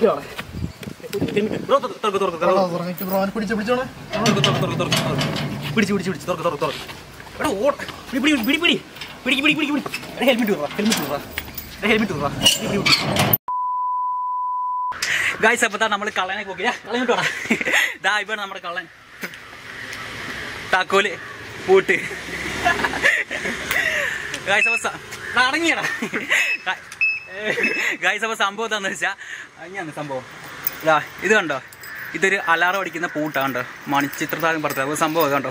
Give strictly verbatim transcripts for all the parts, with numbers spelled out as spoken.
പിടിച്ച് പിടിച്ച് പിടിച്ച് തുറക്ക് തുറക്ക് തുറക്ക് എടാ ഓ പിടി പിടി പിടി പിടി പിടി പിടി പിടി പിടി ഹെൽമെറ്റ് വിടുക ഹെൽമെറ്റ് വിടുക ഹെൽമെറ്റ് വിടുക പിടി പിടി ഗായ്സ് അപ്പോൾ നമ്മൾ കള്ളനെ പോക്കില്ല കളഞ്ഞിട്ട് വേണം ഇതാ ഇപ്പം നമ്മുടെ കള്ളൻ താക്കോല് പൂട്ട് ഗായ്സ് അപ്പോൾ അടങ്ങിയടാ ഗായ്സ് അപ്പോൾ സംഭവം എന്താണെന്ന് വെച്ചാൽ അങ്ങനെയാണ് സംഭവം ഇതാ ഇത് കണ്ടോ ഇതൊരു അലാറം അടിക്കുന്ന പൂട്ടാണ് കണ്ടോ മണിച്ചിത്രത്താഴം പറഞ്ഞത് സംഭവം കണ്ടോ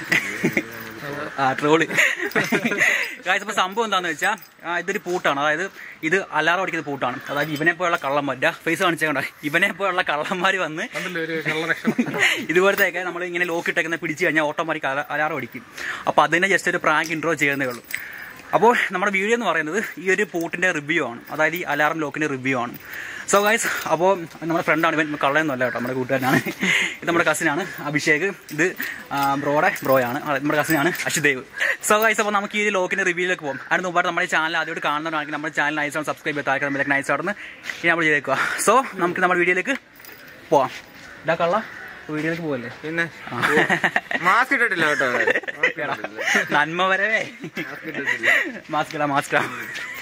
ആ ട്രോള് ഗായ്സ് അപ്പോൾ സംഭവം എന്താണെന്ന് വെച്ചാൽ ഇതൊരു പൂട്ടാണ് അതായത് ഇത് അലാറം അടിക്കുന്ന പൂട്ടാണ് അതായത് ഇവനെ പോലുള്ള കള്ളന്മാരുടെ ഫേസ് കാണിച്ചേക്കണ്ടോ ഇവനെ പോലുള്ള കള്ളന്മാർ വന്ന് ഇതുപോലത്തെയൊക്കെ നമ്മൾ ഇങ്ങനെ ലോക്ക് ഇട്ടേക്കുന്ന പിടിച്ച് കഴിഞ്ഞാൽ ഓട്ടോമാറ്റിക് അലാറം അടിക്കും അപ്പോൾ അതിനെ ജസ്റ്റ് ഒരു പ്രാങ്ക് ഇൻട്രോ ചെയ്യുന്നേ ഉള്ളൂ അപ്പോൾ നമ്മുടെ വീഡിയോ എന്ന് പറയുന്നത് ഈ ഒരു പൂട്ടിൻ്റെ റിവ്യൂ ആണ് അതായത് ഈ അലാറം ലോക്കിൻ്റെ റിവ്യൂ ആണ് സോ ഗൈസ് അപ്പോൾ നമ്മുടെ ഫ്രണ്ടാണ് ഇവൻ കള്ളയൊന്നുമല്ല കേട്ടോ നമ്മുടെ കൂട്ടുകാരനാണ് ഇത് നമ്മുടെ കസിനാണ് അഭിഷേക് ഇത് ബ്രോയുടെ ബ്രോയാണ് നമ്മുടെ കസിനാണ് അശ്വദേവ് സോ ഗൈസ് അപ്പോൾ നമുക്ക് ഈ ലോക്കിൻ്റെ റിവ്യൂയിലേക്ക് പോകും അതിന് മുമ്പായിട്ട് നമ്മുടെ ചാനൽ ആദ്യമായിട്ട് കാണുന്നതാണെങ്കിൽ നമ്മുടെ ചാനൽ നൈസാണ് സബ്സ്ക്രൈബ് ചെയ്ത് താല്പര്യം നമ്മുടെ നൈസാണെന്ന് ഇനി നമ്മൾ ചെയ്തേക്കുക സോ നമുക്ക് നമ്മുടെ വീഡിയോയിലേക്ക് പോവാം ഇതാ കള്ള വീഡിയോയിലേക്ക് പോകല്ലേ പിന്നെ മാസ്ക് ഇട്ടിട്ടില്ല കേട്ടോ നന്മ വരവേ മാസ്ക് ഇടാം മാസ്ക് ഇടാം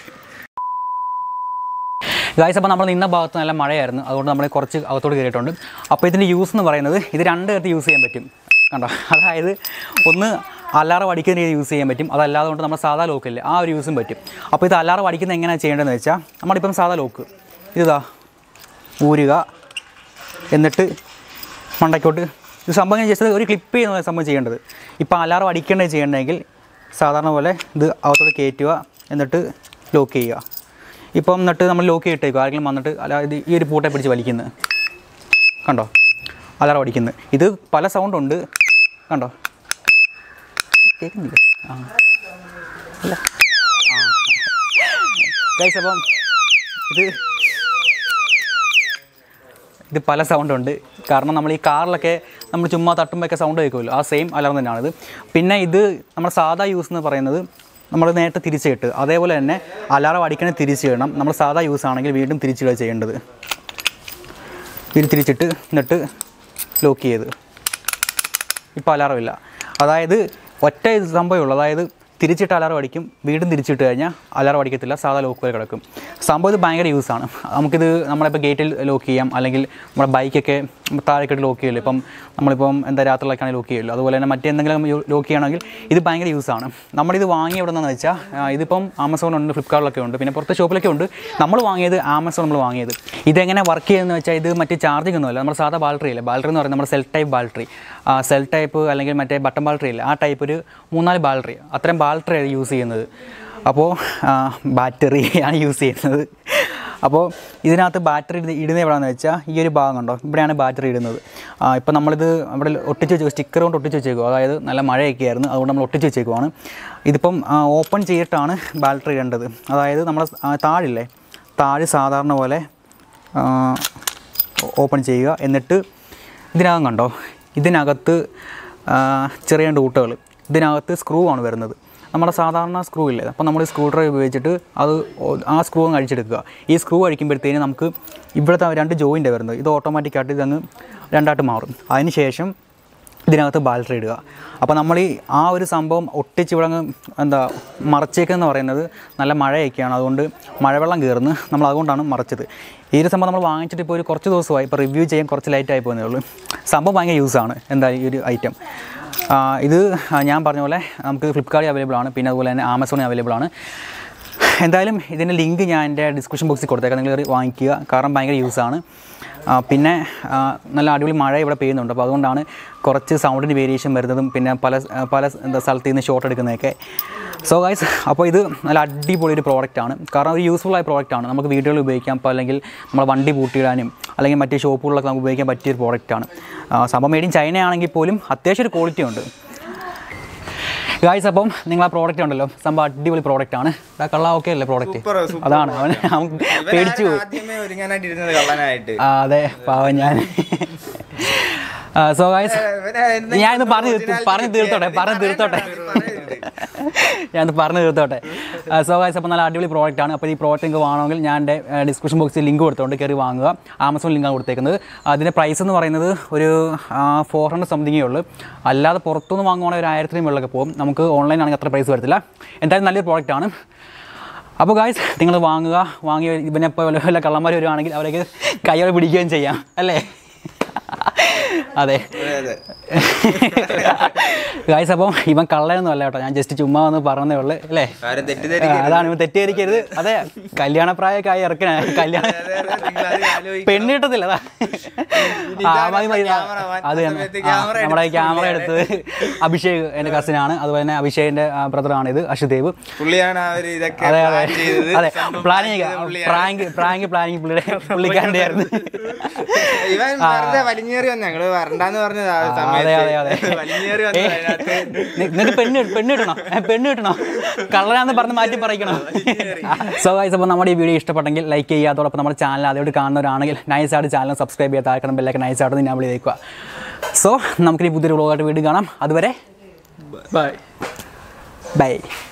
ഗായ്സ് അപ്പോൾ നമ്മൾ നിന്ന ഭാഗത്ത് നല്ല മഴയായിരുന്നു അതുകൊണ്ട് നമ്മൾ കുറച്ച് അകത്തോട് കയറിയിട്ടുണ്ട് അപ്പോൾ ഇതിൻ്റെ യൂസ് എന്ന് പറയുന്നത് ഇത് രണ്ട് തരത്തിൽ യൂസ് ചെയ്യാൻ പറ്റും കണ്ടോ അതായത് ഒന്ന് അലാറം അടിക്കുന്ന രീതി യൂസ് ചെയ്യാൻ പറ്റും അതല്ലാതെ കൊണ്ട് നമ്മൾ സാധാ ലോക്കില്ലേ ആ ഒരു യൂസും പറ്റും അപ്പോൾ ഇത് അലാറം അടിക്കുന്നത് എങ്ങനെയാണ് ചെയ്യേണ്ടതെന്ന് വെച്ചാൽ നമ്മളിപ്പം സാധാ ലോക്ക് ഇതാ ഊരുക എന്നിട്ട് മണ്ടയ്ക്കോട്ട് ഇത് സംഭവം ജസ്റ്റ് ഒരു ക്ലിപ്പ് ചെയ്യുന്ന സംഭവം ചെയ്യേണ്ടത് ഇപ്പോൾ അലാറം അടിക്കേണ്ടത് ചെയ്യണമെങ്കിൽ സാധാരണ പോലെ ഇത് അകത്തോട്ട് കയറ്റുക എന്നിട്ട് ലോക്ക് ചെയ്യുക ഇപ്പം എന്നിട്ട് നമ്മൾ ലോക്ക് ചെയ്തിട്ടേക്കും ആരെങ്കിലും വന്നിട്ട് അല്ലാതെ ഈ ഒരു പൂട്ടെ പിടിച്ച് വലിക്കുന്നത് കണ്ടോ അലാറം അടിക്കുന്നത് ഇത് പല സൗണ്ടുണ്ട് കണ്ടോ കേൾക്കുന്നില്ല ആ അല്ല ആ ഗൈസ് അപ്പം ഇത് ഇത് പല സൗണ്ടുണ്ട് കാരണം നമ്മൾ ഈ കാറിലൊക്കെ നമ്മൾ ചുമ്മാ തട്ടുമ്പോഴൊക്കെ സൗണ്ട് കേൾക്കുമല്ലോ ആ സെയിം അലാറം തന്നെയാണിത് പിന്നെ ഇത് നമ്മുടെ സാധാ യൂസ് എന്ന് പറയുന്നത് നമ്മൾ നേരത്തെ തിരിച്ചിട്ട് അതേപോലെ തന്നെ അലാറം അടിക്കണേ തിരിച്ച് ചെയ്യണം നമ്മൾ സാധാ യൂസ് ആണെങ്കിൽ വീണ്ടും തിരിച്ചിടുക ചെയ്യേണ്ടത് ഇത് തിരിച്ചിട്ട് എന്നിട്ട് ലോക്ക് ചെയ്ത് ഇപ്പോൾ അലാറം ഇല്ല അതായത് ഒറ്റ സംഭവമേ ഉള്ളൂ അതായത് തിരിച്ചിട്ട് അലാറം അടിക്കും വീണ്ടും തിരിച്ചിട്ട് കഴിഞ്ഞാൽ അലാറം അടിക്കത്തില്ല സാധാ ലോക്ക് പോലെ കിടക്കും സംഭവം ഇത് ഭയങ്കര യൂസാണ് നമുക്കിത് നമ്മളിപ്പോൾ ഗേറ്റിൽ ലോക്ക് ചെയ്യാം അല്ലെങ്കിൽ നമ്മുടെ ബൈക്കൊക്കെ താഴേക്കിട്ട് ലോക്ക് ചെയ്യുമല്ലോ ഇപ്പം നമ്മളിപ്പം എന്താ രാത്രിയിലൊക്കെയാണ് ലോക്ക് ചെയ്യുമല്ലോ അതുപോലെ തന്നെ മറ്റെന്തെങ്കിലും ലോക്ക് ചെയ്യണമെങ്കിൽ ഇത് ഭയങ്കര യൂസാണ് നമ്മളിത് വാങ്ങിയ എവിടെ നിന്നെന്ന് വെച്ചാൽ ഇതിപ്പം ആമസോണുണ്ട് ഫ്ലിപ്കാർട്ടിലൊക്കെ ഉണ്ട് പിന്നെ പുറത്തെ ഷോപ്പിലൊക്കെ ഉണ്ട് നമ്മൾ വാങ്ങിയത് ആമസോൺ നമ്മൾ വാങ്ങിയത് ഇതെങ്ങനെ വർക്ക് ചെയ്യുന്നതെന്ന് വെച്ചാൽ ഇത് മറ്റേ ചാർജിങ് ഒന്നുമല്ല നമ്മുടെ സാധാ ബാറ്ററി അല്ലേ ബാറ്ററി എന്ന് പറയുന്നത് നമ്മുടെ cell type battery cell type അല്ലെങ്കിൽ മറ്റേ ബട്ടൺ ബാറ്ററി ഇല്ല ആ ടൈപ്പ് ഒരു മൂന്നാല് ബാറ്ററി അത്രയും ബാറ്ററിയാണ് യൂസ് ചെയ്യുന്നത് അപ്പോൾ ബാറ്ററിയാണ് യൂസ് ചെയ്യുന്നത് അപ്പോൾ ഇതിനകത്ത് ബാറ്ററി ഇടുന്നത് എവിടെയാണെന്ന് വെച്ചാൽ ഈ ഒരു ഭാഗം കണ്ടോ ഇവിടെയാണ് ബാറ്ററി ഇടുന്നത് ഇപ്പോൾ നമ്മളിത് ഇവിടെ ഒട്ടിച്ച് വെച്ചേക്കും സ്റ്റിക്കർ കൊണ്ട് ഒട്ടിച്ച് വെച്ചേക്കും അതായത് നല്ല മഴയൊക്കെ ആയിരുന്നു അതുകൊണ്ട് നമ്മൾ ഒട്ടിച്ച് വെച്ചേക്കുവാണ് ഇതിപ്പം ഓപ്പൺ ചെയ്തിട്ടാണ് ബാറ്ററി ഇടേണ്ടത് അതായത് നമ്മൾ താഴില്ലേ താഴ് സാധാരണ പോലെ ഓപ്പൺ ചെയ്യുക എന്നിട്ട് ഇതിനകം കണ്ടോ ഇതിനകത്ത് ചെറിയ രണ്ട് ഊട്ടകൾ ഇതിനകത്ത് സ്ക്രൂ ആണ് വരുന്നത് നമ്മുടെ സാധാരണ സ്ക്രൂ ഇല്ലേ അപ്പോൾ നമ്മൾ സ്ക്രൂ ഡ്രൈവ് ഉപയോഗിച്ചിട്ട് അത് ആ സ്ക്രൂ അങ്ങ് അഴിച്ചെടുക്കുക ഈ സ്ക്രൂ അഴിക്കുമ്പോഴത്തേന് നമുക്ക് ഇവിടുത്തെ രണ്ട് ജോയിൻ്റ് വരുന്നത് ഇത് ഓട്ടോമാറ്റിക്കായിട്ട് ഇതങ്ങ് രണ്ടായിട്ട് മാറും അതിന് ശേഷം ഇതിനകത്ത് ബാറ്ററി ഇടുക അപ്പോൾ നമ്മൾ ഈ ആ ഒരു സംഭവം ഒട്ടിച്ച് ഇവിടെ എന്താ മറച്ചേക്കെന്ന് പറയുന്നത് നല്ല മഴയൊക്കെയാണ് അതുകൊണ്ട് മഴവെള്ളം കയറുന്നു നമ്മൾ അതുകൊണ്ടാണ് മറച്ചത് ഈ ഒരു സംഭവം നമ്മൾ വാങ്ങിച്ചിട്ട് ഇപ്പോൾ ഒരു കുറച്ച് ദിവസമായി ഇപ്പോൾ റിവ്യൂ ചെയ്യാൻ കുറച്ച് ലൈറ്റായി പോകുന്നേ ഉള്ളൂ സംഭവം ഭയങ്കര യൂസാണ് എന്താ ഈ ഒരു ഐറ്റം ഇത് ഞാൻ പറഞ്ഞ പോലെ നമുക്ക് ഫ്ലിപ്കാർട്ടിൽ അവൈലബിൾ ആണ് പിന്നെ അതുപോലെ തന്നെ ആമസോണിൽ അവൈലബിൾ ആണ് എന്തായാലും ഇതിൻ്റെ ലിങ്ക് ഞാൻ എൻ്റെ ഡിസ്ക്രിപ്ഷൻ ബോക്സിൽ കൊടുത്തേക്കാം നിങ്ങൾ വാങ്ങിക്കുക കാരണം ഭയങ്കര യൂസാണ് പിന്നെ നല്ല അടിപൊളി മഴ ഇവിടെ പെയ്യുന്നുണ്ട് അപ്പോൾ അതുകൊണ്ടാണ് കുറച്ച് സൗണ്ടിന് വേരിയേഷൻ വരുന്നതും പിന്നെ പല പല എന്താ സ്ഥലത്ത് നിന്ന് ഷോട്ട് എടുക്കുന്നതൊക്കെ സോ ഗൈസ് അപ്പോൾ ഇത് നല്ല അടിപൊളി ഒരു പ്രോഡക്റ്റാണ് കാരണം ഒരു യൂസ്ഫുൾ ആയ പ്രോഡക്റ്റാണ് നമുക്ക് വീടുകളിൽ ഉപയോഗിക്കാം അപ്പോൾ അല്ലെങ്കിൽ നമ്മൾ വണ്ടി പൂട്ടിയിടാനും അല്ലെങ്കിൽ മറ്റ് ഷോപ്പുകളിലൊക്കെ നമുക്ക് ഉപയോഗിക്കാൻ പറ്റിയൊരു പ്രോഡക്റ്റാണ് സംഭവം മെയ്ഡ് ഇൻ ചൈന ആണെങ്കിൽ പോലും അത്യാവശ്യം ഒരു ക്വാളിറ്റി ഉണ്ട് ഗായ്സ് അപ്പം നിങ്ങൾ ആ പ്രോഡക്റ്റ് ഉണ്ടല്ലോ സംഭവം അടിപൊളി പ്രോഡക്റ്റ് ആണ് കള്ള ഓക്കെ അല്ലേ പ്രോഡക്റ്റ് അതാണ് അവൻ അവൻ പേടിച്ചു പോയി അതെ പാവം ഞാൻ സോ ഗായ്സ് ഞാൻ ഇന്ന് പറഞ്ഞു പറഞ്ഞു തീർത്തോട്ടെ പറഞ്ഞു തീർത്തോട്ടെ ഞാനത് പറഞ്ഞു തീർത്തോട്ടെ. സോ ഗൈസ്, അപ്പോൾ നല്ല അടിപൊളി പ്രോഡക്റ്റ് ആണ്. അപ്പോൾ ഈ പ്രോഡക്റ്റ് നിങ്ങൾക്ക് വേണമെങ്കിൽ ഞാൻ എൻ്റെ ഡിസ്ക്രിപ്ഷൻ ബോക്സിൽ ലിങ്ക് കൊടുത്തുകൊണ്ട് കയറി വാങ്ങുക. ആമസോൺ ലിങ്കാണ് കൊടുത്തേക്കുന്നത്. അതിൻ്റെ പ്രൈസ് എന്ന് പറയുന്നത് ഒരു ഫോർ ഹൺഡ്രഡ് സംതിങ്ങേ ഉള്ളൂ. അല്ലാതെ പുറത്തുനിന്ന് വാങ്ങുവാണെങ്കിൽ ഒരു ആയിരത്തിന് മുകളിലൊക്കെ പോകും. നമുക്ക് ഓൺലൈൻ ആണെങ്കിൽ അത്ര പ്രൈസ് വരത്തില്ല. എന്തായാലും നല്ലൊരു പ്രോഡക്റ്റ് ആണ്. അപ്പോൾ ഗായ്സ്, നിങ്ങൾ വാങ്ങുക. വാങ്ങി ഇവനെ ഇപ്പോൾ വല്ല വല്ല കള്ളന്മാർ വരുവാണെങ്കിൽ അവരേക്ക് കൈയോടെ പിടിക്കുകയും ചെയ്യാം അല്ലേ? അതെ ഗായ്സ്, അപ്പം ഇവൻ കള്ളയൊന്നും അല്ല കേട്ടോ, ഞാൻ ജസ്റ്റ് ചുമ്മാ ഒന്ന് പറഞ്ഞതേ ഉള്ളൂ അല്ലേ? അതാണ്, ഇവൻ തെറ്റിദ്ധരിക്കരുത്. അതെ, കല്യാണപ്രായമൊക്കെ ആയി ഇറക്കണ കല്യാണം പെണ്ണ് കിട്ടത്തില്ല. അതാ അത് നമ്മുടെ ക്യാമറ എടുത്തത് അഭിഷേക്, എൻ്റെ കസിനാണ്. അതുപോലെ തന്നെ അഭിഷേകിൻ്റെ ബ്രദറാണ് ഇത്, അശ്വദേവ്. അതെ അതെ അതെ, പ്ലാനിങ് പ്രാങ്ക് പ്രാങ്ക് പ്ലാനിങ് പുള്ളിയുടെ പുള്ളിക്കാരൻ്റെ ആയിരുന്നു. നിനക്ക് പെണ്ണ് പെണ്ണ് കിട്ടണോ പെണ്ണ് കിട്ടണോ കള്ളനാന്ന് പറഞ്ഞ് മാറ്റി പറയിക്കണോ? സോ ഗൈസ്, അപ്പോൾ നമ്മുടെ ഈ വീഡിയോ ഇഷ്ടപ്പെട്ടെങ്കിൽ ലൈക്ക് ചെയ്യുക. അതോടൊപ്പം നമ്മുടെ ചാനൽ ആദ്യമായിട്ട് കാണുന്നവരാണെങ്കിൽ നൈസായിട്ട് ചാനൽ സബ്സ്ക്രൈബ് ചെയ്യാൻ താഴെ ബെല്ലൊക്കെ നൈസായിട്ട് ഞാൻ വിളിക്കുക. സോ നമുക്കിനി പുതിയൊരു വ്ളോഗായിട്ട് വീണ്ടും കാണാം. അതുവരെ ബൈ ബൈ.